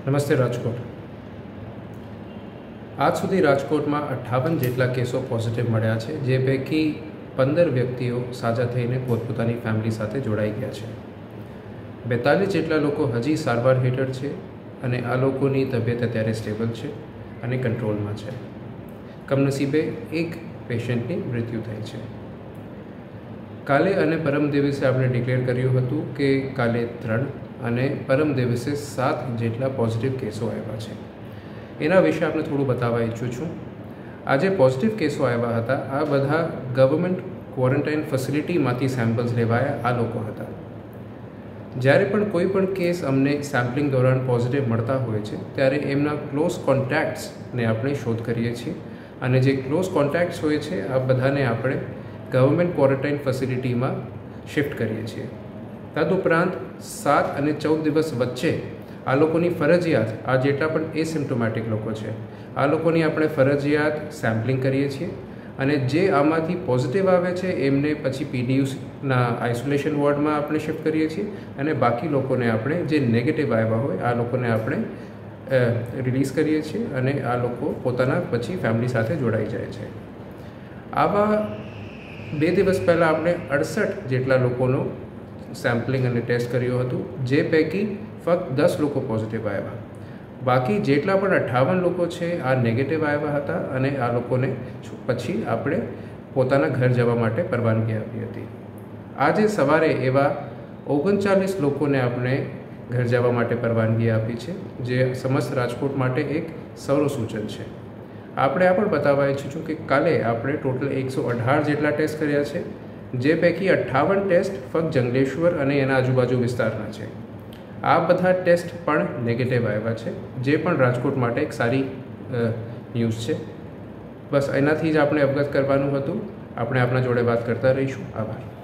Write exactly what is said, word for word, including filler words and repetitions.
નમસ્તે રાજકોટ. આજ સુધી રાજકોટમાં અઠ્ઠાવન જેટલા કેસો પોઝિટિવ મળ્યા છે, જે પૈકી પંદર વ્યક્તિઓ સાજા થઈને પોતપોતાની ફેમિલી સાથે જોડાઈ ગયા છે. બેતાલીસ જેટલા લોકો હજી સારવાર હેઠળ છે અને આ લોકોની તબિયત અત્યારે સ્ટેબલ છે અને કંટ્રોલમાં છે. કમનસીબે એક પેશન્ટની મૃત્યુ થઈ છે. કાલે અને પરમ દિવસે આપણે ડિક્લેર કર્યું હતું કે કાલે ત્રણ અને પરમ દિવસે સાત જેટલા પોઝિટિવ કેસો આવ્યા છે. એના વિશે આપણે થોડું બતાવવા ઈચ્છું છું. આજે પોઝિટિવ કેસો આવ્યા હતા, આ બધા ગવર્મેન્ટ ક્વોરન્ટાઇન ફેસિલિટીમાંથી સેમ્પલ્સ લેવાયા આ લોકો હતા. જ્યારે પણ કોઈ પણ કેસ અમને સેમ્પલિંગ દોરાન પોઝિટિવ મળતા હોય છે, ત્યારે એમના ક્લોઝ કોન્ટેક્ટ્સને આપણે શોધ કરીએ છીએ અને જે ક્લોઝ કોન્ટેક્ટ્સ હોય છે આ બધાને આપણે ગવર્મેન્ટ ક્વોરન્ટાઇન ફેસિલિટીમાં શિફ્ટ કરીએ છીએ. તદુપરાંત સાત અને ચૌદ દિવસ વચ્ચે આ લોકોની ફરજિયાત, આ જેટલા પણ એસિમ્પ્ટોમેટિક લોકો છે આ લોકોની આપણે ફરજિયાત સેમ્પલિંગ કરીએ છીએ અને જે આમાંથી પોઝિટિવ આવે છે એમને પછી પીડીયુના આઇસોલેશન વોર્ડમાં આપણે શિફ્ટ કરીએ છીએ અને બાકી લોકોને આપણે જે નેગેટિવ આવ્યા હોય આ લોકોને આપણે રિલીઝ કરીએ છીએ અને આ લોકો પોતાના પછી ફેમિલી સાથે જોડાઈ જાય છે. આવા બે દિવસ પહેલાં આપણે અડસઠ જેટલા લોકોનો સેમ્પલિંગ અને ટેસ્ટ કર્યું હતું, જે પૈકી ફક્ત દસ લોકો પોઝિટિવ આવ્યા. બાકી જેટલા પણ અઠ્ઠાવન લોકો છે આ નેગેટિવ આવ્યા હતા અને આ લોકોને પછી આપણે પોતાના ઘર જવા માટે પરવાનગી આપી હતી. આજે સવારે એવા ઓગણચાલીસ લોકોને આપણે ઘર જવા માટે પરવાનગી આપી છે, જે સમસ્ત રાજકોટ માટે એક સૌર સૂચન છે. આપણે આ પણ બતાવવા ઈચ્છું છું કે કાલે આપણે ટોટલ એકસો અઢાર જેટલા ટેસ્ટ કર્યા છે, જે પૈકી અઠ્ઠાવન ટેસ્ટ ફક્ત જંગલેશ્વર અને એના આજુબાજુ વિસ્તારના છે. આ બધા ટેસ્ટ પણ નેગેટિવ આવ્યા છે, જે પણ રાજકોટ માટે એક સારી ન્યૂઝ છે. બસ એનાથી જ આપણે અવગત કરવાનું હતું. આપણે આપણા જોડે વાત કરતા રહીશું. આભાર.